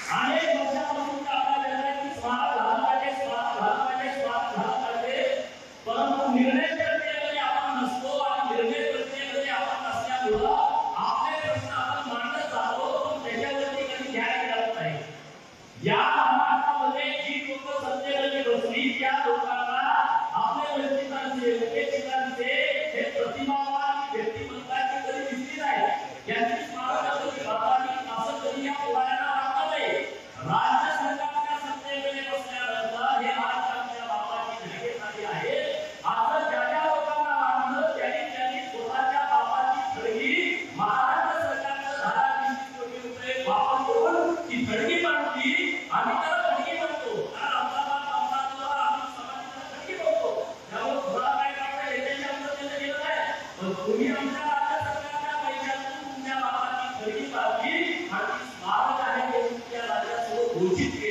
अनेक वर्षापासून आपल्या जगाची स्वार्थ झाला पाहिजे, स्वार्थ झाला पाहिजे, स्वार्थ झाला पाहिजे, परंतु निर्णय प्रक्रियेमध्ये आपण नसतो आणि निर्णय प्रक्रियेमध्ये आपण नसल्यामुळं आपले प्रश्न आपण मांडत जातो, पण त्याच्यावरती कधी ध्यान देत नाही. या महाराष्ट्रामध्ये जी लोक सत्तेमध्ये बसली त्या लोकांना आपल्या वंचितांचे उपेक्षितांचे हे प्रतिभावान व्यक्तिमत्वाची कधी दिसली नाही. यांची स्मारक कधी बाबांनी असं कधी या पुढाऱ्यांना वाटलं नाही. राज्य सरकारच्या सत्तेमध्ये बसल्यानंतर हे आज आमच्या बाबाची धडके झाली आहे. असं ज्या ज्या लोकांना वाटलं त्यांनी स्वतःच्या बाबाची धडकी महाराष्ट्र सरकारचं 10-20 कोटी रुपये वापर करून ती धडकी मांडली. आम्ही त्याला धडकी म्हणतो, कारण आमचा बाप आमचा आम्ही समाजाला धडकी म्हणतो. त्यामुळे तुला काय करायचं याच्याशी आमचं त्याचं गेलं नाही. पण तुम्ही आमच्या राज्य सरकारच्या पैशातून तुमच्या बाबाची धडकी मारली आणि स्मारक आहे हे तुमच्या राज्यासमोर घोषित केलं.